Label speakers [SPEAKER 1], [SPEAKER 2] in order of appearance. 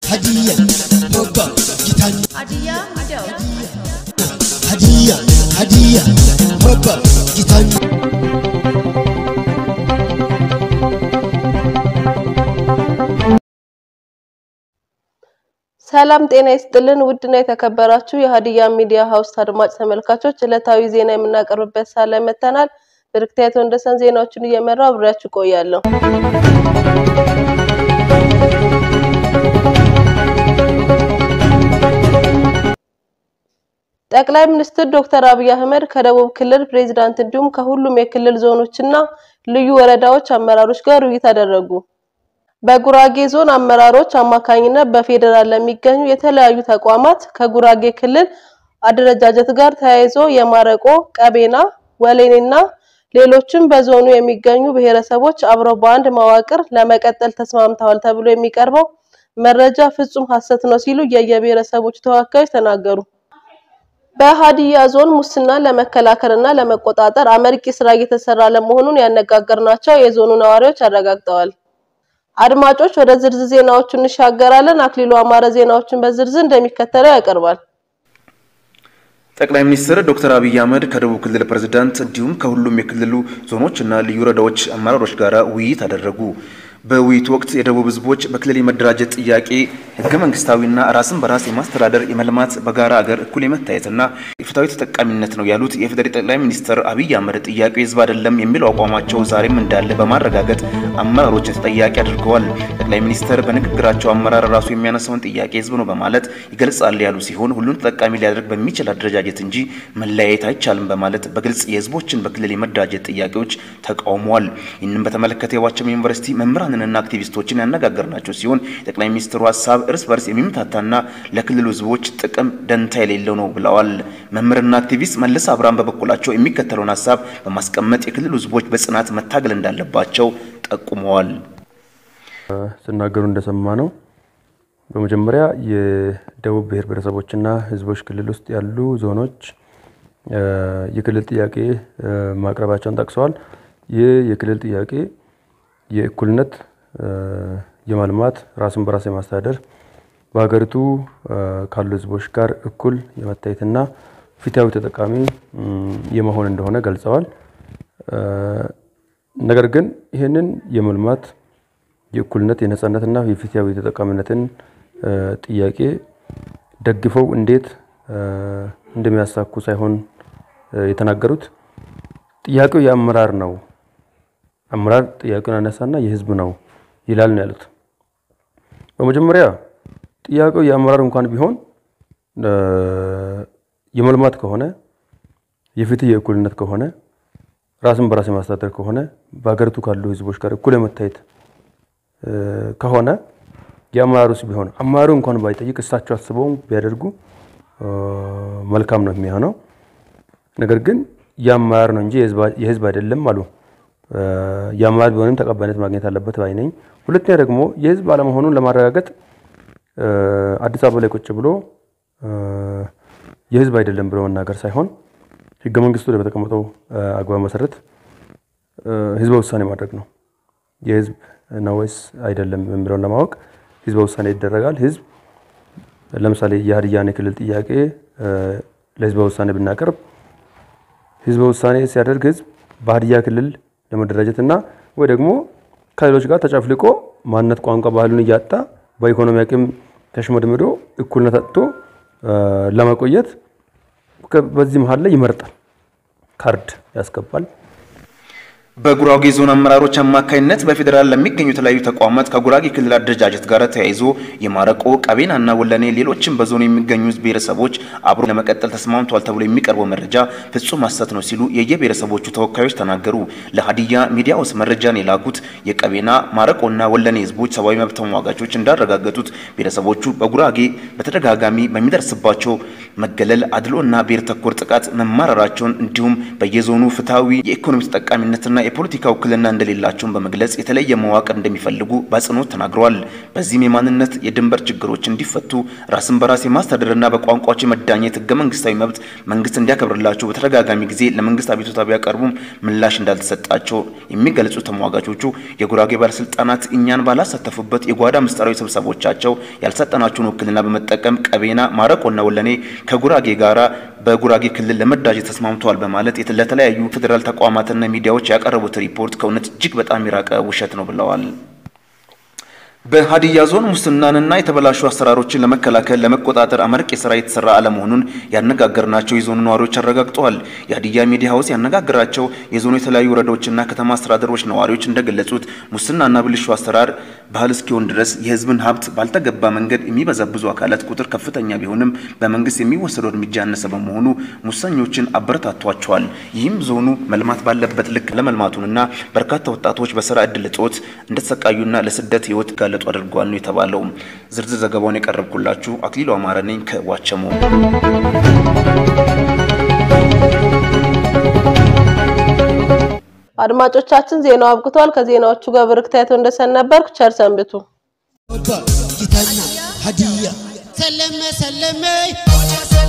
[SPEAKER 1] هدية بابا جيتاني
[SPEAKER 2] هدية ميديا
[SPEAKER 1] هدية بابا جيتاني
[SPEAKER 3] ሰላም ጤና ይስጥልን ውድና የተከበራችሁ የሃዲያ ሚዲያ ሃውስ አድማጭ ተመልካቾች ዕለታዊ ዜና የምናቀርብበት ሰዓት ላይ መተናል። ብርክታይቶ እንደሰን ዜናዎችን እየመራው አብራችሁ ቆያለሁ። ጠቅላይ ሚኒስትር ዶክተር አብይ አህመድ ከደቡብ ክልል ፕሬዝዳንት እንዲሁም ከሁሉም የክልል ዞኖችና ልዩ ወረዳዎች አመራሮች ጋር ውይይት አደረጉ። በጉራጌ ዞን አመራሮች አማካኝነት በፌደራል ለሚገኙ የተለያዩ ተቋማት ከጉራጌ ክልል አደረጃጀት ጋር ተያይዞ የማረቆ ቀቤና ወሌኔና ሌሎችም በዞኑ የሚገኙ ብሔረሰቦች አብረው በአንድ መዋቅር ለመቀጠል ተስማምተዋል ተብሎ የሚቀርበው መረጃ ፍጹም ሐሰት ነው ሲሉ የየብሔረሰቦች ተወካዮች ተናገሩ። በሃዲያ ዞን ሙስና ለመከላከልና ለመቆጣጠር አመርቂ ስራ እየተሰራ ለመሆኑን ያነጋገርናቸው የዞኑ ነዋሪዎች አረጋግጠዋል። አድማጮች ወደ ዝርዝር ዜናዎቹ እንሻገራለን። አክሊሉ አማረ ዜናዎችን በዝርዝር እንደሚከተለው ያቀርባል።
[SPEAKER 4] ጠቅላይ ሚኒስትር ዶክተር አብይ አህመድ ከደቡብ ክልል ፕሬዝዳንት እንዲሁም ከሁሉም የክልሉ ዞኖችና ልዩ ወረዳዎች አመራሮች ጋር ውይይት አደረጉ። በውይይቱ ወቅት የደቡብ ህዝቦች በክልል የመደራጀት ጥያቄ ህገ መንግስታዊና ራስን በራስ የማስተዳደር የመልማት በጋራ ሀገር እኩል የመታየትና ፍትሃዊ ተጠቃሚነት ነው ያሉት የፌደራል ጠቅላይ ሚኒስትር አብይ አህመድ ጥያቄው ህዝብ አይደለም የሚለው አቋማቸው ዛሬም እንዳለ በማረጋገጥ አመራሮችን ተጠያቂ አድርገዋል። ጠቅላይ ሚኒስትር በንግግራቸው አመራር ራሱ የሚያነሳውን ጥያቄ ህዝብ ነው በማለት ይገልጻል ያሉ ሲሆን ሁሉን ተጠቃሚ ሊያደርግ በሚችል አደረጃጀት እንጂ መለያየት አይቻልም በማለት በግልጽ የህዝቦችን በክልል የመደራጀት ጥያቄዎች ተቃውመዋል። ይህንን በተመለከተ የዋቸሞ ዩኒቨርሲቲ መምህራንና አክቲቪስቶችን ያነጋገርናቸው ሲሆን ጠቅላይ ሚኒስትሩ ሐሳብ እርስ በርስ የሚመታታና ለክልሉ ህዝቦች ጥቅም ደንታ የሌለው ነው ብለዋል። መምህርና አክቲቪስት መለስ አብራም በበኩላቸው የሚከተለውን ሐሳብ በማስቀመጥ የክልሉ ህዝቦች በጽናት መታገል እንዳለባቸው ጠቁመዋል።
[SPEAKER 5] ስናገሩ እንደሰማነው በመጀመሪያ የደቡብ ብሔር ብሔረሰቦችና ህዝቦች ክልል ውስጥ ያሉ ዞኖች የክልል ጥያቄ ማቅረባቸውን ጠቅሰዋል። ይህ የክልል ጥያቄ የእኩልነት የማልማት ራስን በራስ የማስተዳደር በሀገሪቱ ካሉ ህዝቦች ጋር እኩል የመታየትና ፍትሃዊ ተጠቃሚ የመሆን እንደሆነ ገልጸዋል። ነገር ግን ይሄንን የማልማት የእኩልነት የነጻነትና የፍትሃዊ ተጠቃሚነትን ጥያቄ ደግፈው እንዴት እንደሚያሳኩ ሳይሆን የተናገሩት ጥያቄው የአመራር ነው አመራር ጥያቄውን አነሳና የህዝብ ነው ይላል ነው ያሉት። በመጀመሪያ ጥያቄው የአመራር እንኳን ቢሆን የመልማት ከሆነ የፍትህ የእኩልነት ከሆነ ራስን በራስ የማስተዳደር ከሆነ በአገሪቱ ካሉ ህዝቦች ጋር እኩል የመታየት ከሆነ የአመራሩስ ቢሆን አመራሩ እንኳን ባይጠይቅ እሳቸው አስበው ቢያደርጉ መልካም ነው የሚሆነው። ነገር ግን የአመራር ነው እንጂ የህዝብ አይደለም አሉ። የአመራር ቢሆንም ተቀባይነት ማግኘት አለበት ባይ ነኝ። ሁለተኛ ደግሞ የህዝብ አለመሆኑን ለማረጋገጥ አዲስ አበባ ላይ ቁጭ ብሎ የህዝብ አይደለም ብሎ መናገር ሳይሆን ህገ መንግስቱ ላይ በተቀመጠው አግባብ መሰረት ህዝብ ውሳኔ ማድረግ ነው። የህዝብ ነው ወይስ አይደለም የሚለውን ለማወቅ ህዝብ ውሳኔ ይደረጋል። ህዝብ ለምሳሌ የሃዲያን ክልል ጥያቄ ለህዝብ ውሳኔ ብናቀርብ ህዝብ ውሳኔ ሲያደርግ ህዝብ በሃዲያ ክልል ለመደራጀትና ወይ ደግሞ ከሌሎች ጋር ተጨፍልቆ ማንነት ቋንቋ ባህሉን ያጣ በኢኮኖሚ አቅም ተሽመድምዶ እኩልነት አጥቶ ለማቆየት በዚህ መሃል ላይ ይመርጣል፣ ካርድ ያስገባል።
[SPEAKER 4] በጉራጌ ዞን አመራሮች አማካኝነት በፌደራል ለሚገኙ የተለያዩ ተቋማት ከጉራጌ ክልል አደረጃጀት ጋር ተያይዞ የማረቆ ቀቤናና ወለኔ ሌሎችም በዞኑ የሚገኙ ብሔረሰቦች አብሮ ለመቀጠል ተስማምተዋል ተብሎ የሚቀርበው መረጃ ፍጹም ሐሰት ነው ሲሉ የየብሔረሰቦቹ ተወካዮች ተናገሩ። ለሃዲያ ሚዲያውስ መረጃን የላኩት የቀቤና ማረቆና ወለኔ ህዝቦች ሰብአዊ መብት ተሟጋቾች እንዳረጋገጡት ብሔረሰቦቹ በጉራጌ በተደጋጋሚ በሚደርስባቸው መገለል አድሎና ብሔር ተኮር ጥቃት መማረራቸውን እንዲሁም በየዞኑ ፍትሃዊ የኢኮኖሚ ተጠቃሚነትና የፖለቲካ ውክልና እንደሌላቸው በመግለጽ የተለየ መዋቅር እንደሚፈልጉ በአጽንኦት ተናግረዋል። በዚህም የማንነት የድንበር ችግሮች እንዲፈቱ ራስን በራስ የማስተዳደርና በቋንቋዎች የመዳኘት ህገ መንግስታዊ መብት መንግስት እንዲያከብርላቸው በተደጋጋሚ ጊዜ ለመንግስት አቤቱታ ቢያቀርቡም ምላሽ እንዳልተሰጣቸው የሚገልጹ ተሟጋቾቹ የጉራጌ ባለስልጣናት እኛን ባላሳተፉበት የጓዳ ምስጢራዊ ስብሰቦቻቸው ያልሰጠናቸውን ውክልና በመጠቀም ቀቤና ማረቆና ወለኔ ከጉራጌ ጋራ በጉራጌ ክልል ለመዳጀት ተስማምተዋል በማለት ለተለያዩ ፌደራል ተቋማትና ሚዲያዎች ያቀረቡት ሪፖርት ከእውነት እጅግ በጣም የራቀ ውሸት ነው ብለዋል። በሀዲያ ዞን ሙስናንና የተበላሹ አሰራሮችን ለመከላከል ለመቆጣጠር አመርቂ ስራ የተሰራ አለመሆኑን ያነጋገርናቸው የዞኑ ነዋሪዎች አረጋግጠዋል። የሀዲያ ሚዲያ ሃውስ ያነጋገራቸው የዞኑ የተለያዩ ወረዳዎችና ከተማ አስተዳደሮች ነዋሪዎች እንደገለጹት ሙስናና ብልሹ አሰራር ባህል እስኪሆን ድረስ የህዝብን ሀብት ባልተገባ መንገድ የሚበዘብዙ አካላት ቁጥር ከፍተኛ ቢሆንም በመንግስት የሚወሰደው እርምጃ ያነሰ በመሆኑ ሙሰኞችን አበረታቷቸዋል። ይህም ዞኑ መልማት ባለበት ልክ ለመልማቱንና በርካታ ወጣቶች በስራ እድል እጦት እንደተሰቃዩና ለስደት ህይወት ጋለጡ አድርጓል ነው የተባለው። ዝርዝር ዘገባውን ያቀርብኩላችሁ አክሊሉ አማረ ነኝ ከዋቸሞ።
[SPEAKER 3] አድማጮቻችን ዜናው አብቅቷል። ከዜናዎቹ ጋር ብርክታይቶ እንደሰነበርኩ ቸር ሰንብቱ።
[SPEAKER 1] ጊታኛ ሀዲያ ሰለመ